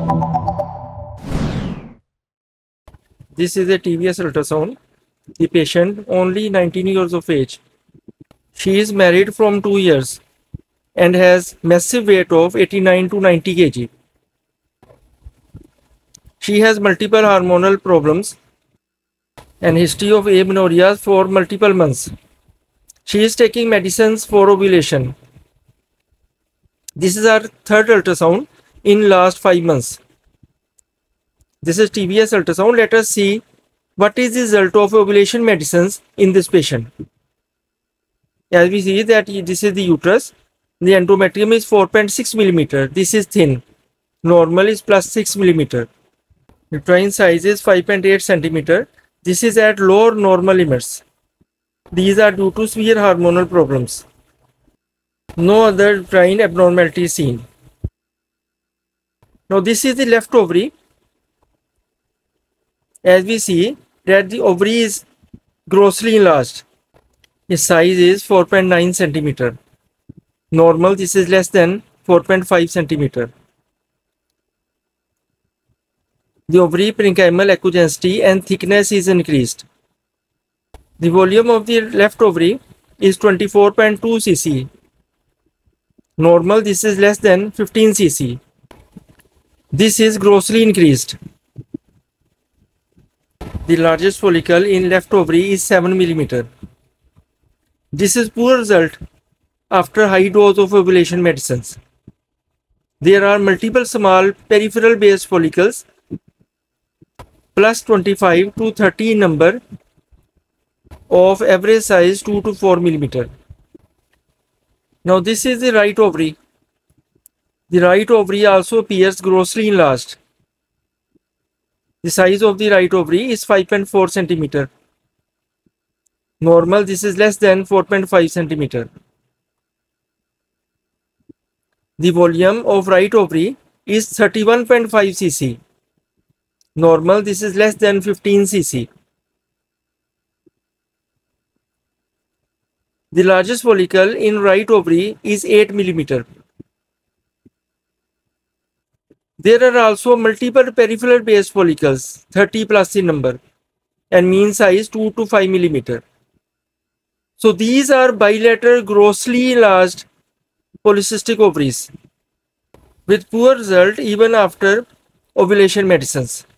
This is a TVS ultrasound. The patient only 19 years of age. She is married from 2 years and has massive weight of 89 to 90 kg. She has multiple hormonal problems and history of amenorrhea for multiple months. She is taking medicines for ovulation. This is our third ultrasound in last 5 months. This is TVS ultrasound. Let us see what is the result of ovulation medicines in this patient. As we see that this is the uterus. The endometrium is 4.6 millimeter. This is thin. Normal is plus 6 millimeter. Uterine size is 5.8 centimeter. This is at lower normal limits. These are due to severe hormonal problems. No other uterine abnormality is seen. Now this is the left ovary. As we see that the ovary is grossly enlarged. Its size is 4.9 centimeter. Normal, this is less than 4.5 centimeter. The ovary parenchymal ecogensity and thickness is increased. The volume of the left ovary is 24.2 cc. Normal, this is less than 15 cc. This is grossly increased. The largest follicle in left ovary is 7 millimeter. This is poor result after high dose of ovulation medicines. There are multiple small peripheral based follicles plus 25 to 30 number of average size 2 to 4 millimeter. Now this is the right ovary. The right ovary also appears grossly enlarged. The size of the right ovary is 5.4 centimeter. Normal, this is less than 4.5 centimeter. The volume of right ovary is 31.5 cc. Normal, this is less than 15 cc. The largest follicle in right ovary is 8 millimeter. There are also multiple peripheral based follicles, 30 plus in number, and mean size 2 to 5 millimeter. So these are bilateral grossly enlarged polycystic ovaries with poor result even after ovulation medicines.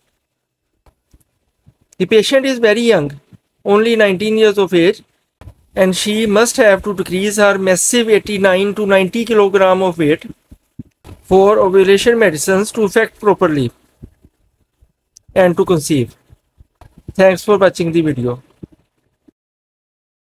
The patient is very young, only 19 years of age, and she must have to decrease her massive 89 to 90 kilogram of weight for ovulation medicines to effect properly and to conceive. Thanks for watching the video.